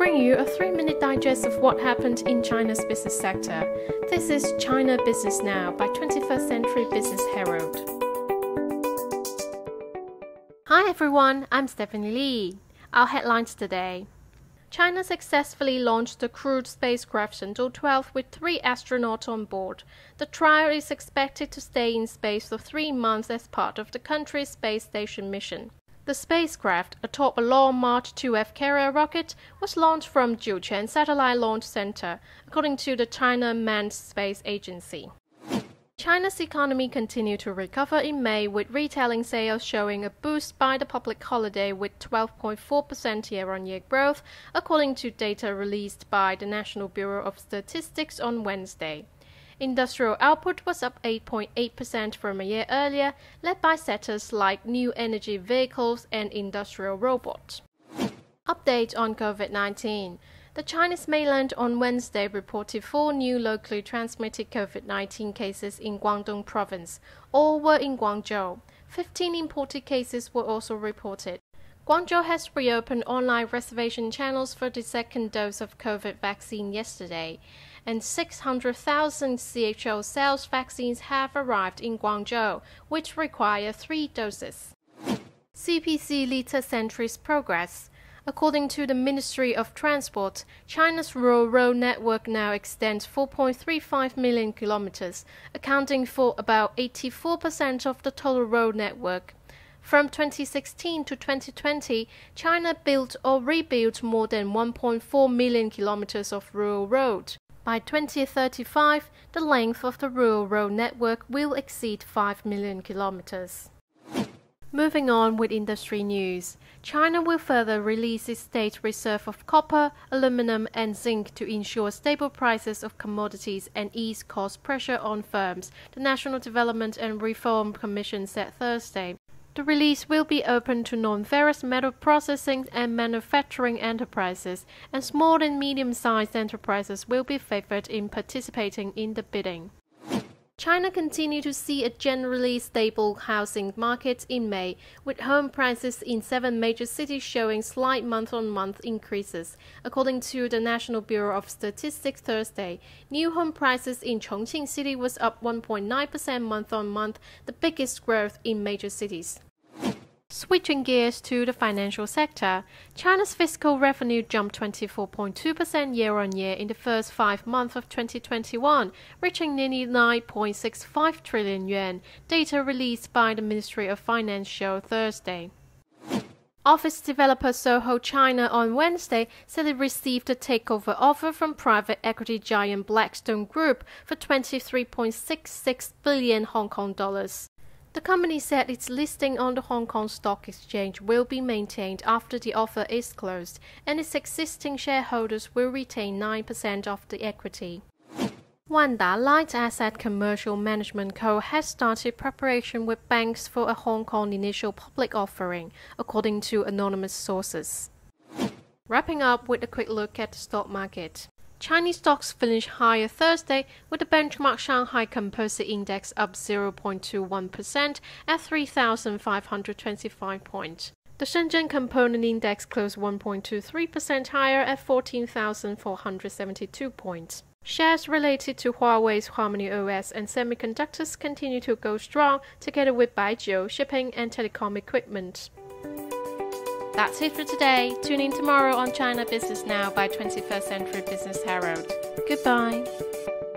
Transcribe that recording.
bring you a 3-minute digest of what happened in China's business sector. This is China Business Now by 21st Century Business Herald. Hi everyone, I'm Stephanie Lee. Our headlines today. China successfully launched the crewed spacecraft Shenzhou-12 with 3 astronauts on board. The trial is expected to stay in space for 3 months as part of the country's space station mission. The spacecraft, atop a Long March 2F carrier rocket, was launched from Jiuquan Satellite Launch Center, according to the China Manned Space Agency. China's economy continued to recover in May, with retailing sales showing a boost by the public holiday with 12.4% year-on-year growth, according to data released by the National Bureau of Statistics on Wednesday. Industrial output was up 8.8% from a year earlier, led by sectors like new energy vehicles and industrial robots. Update on COVID-19. The Chinese mainland on Wednesday reported 4 new locally transmitted COVID-19 cases in Guangdong province. All were in Guangzhou. 15 imported cases were also reported. Guangzhou has reopened online reservation channels for the second dose of COVID vaccine yesterday, and 600,000 CHO cells vaccines have arrived in Guangzhou, which require 3 doses. CPC leads a century's progress. According to the Ministry of Transport, China's rural road network now extends 4.35 million kilometers, accounting for about 84% of the total road network. From 2016 to 2020, China built or rebuilt more than 1.4 million kilometers of rural road. By 2035, the length of the rural road network will exceed 5 million kilometers. Moving on with industry news, China will further release its state reserve of copper, aluminum and zinc to ensure stable prices of commodities and ease cost pressure on firms, the National Development and Reform Commission said Thursday. The release will be open to non-ferrous metal processing and manufacturing enterprises, and small and medium-sized enterprises will be favored in participating in the bidding. China continued to see a generally stable housing market in May, with home prices in 7 major cities showing slight month-on-month increases. According to the National Bureau of Statistics Thursday, new home prices in Chongqing City was up 1.9% month-on-month, the biggest growth in major cities. Switching gears to the financial sector, China's fiscal revenue jumped 24.2% year-on-year in the first 5 months of 2021, reaching nearly 9.65 trillion yuan, data released by the Ministry of Finance showed Thursday. Office developer SOHO China on Wednesday said it received a takeover offer from private equity giant Blackstone Group for 23.66 billion Hong Kong dollars. The company said its listing on the Hong Kong Stock Exchange will be maintained after the offer is closed, and its existing shareholders will retain 9% of the equity. Wanda Light Asset Commercial Management Co. has started preparation with banks for a Hong Kong initial public offering, according to anonymous sources. Wrapping up with a quick look at the stock market. Chinese stocks finished higher Thursday, with the benchmark Shanghai Composite Index up 0.21% at 3,525 points. The Shenzhen Component Index closed 1.23% higher at 14,472 points. Shares related to Huawei's Harmony OS and semiconductors continue to go strong, together with Baijiu, shipping and telecom equipment. That's it for today. Tune in tomorrow on China Business Now by 21st Century Business Herald. Goodbye.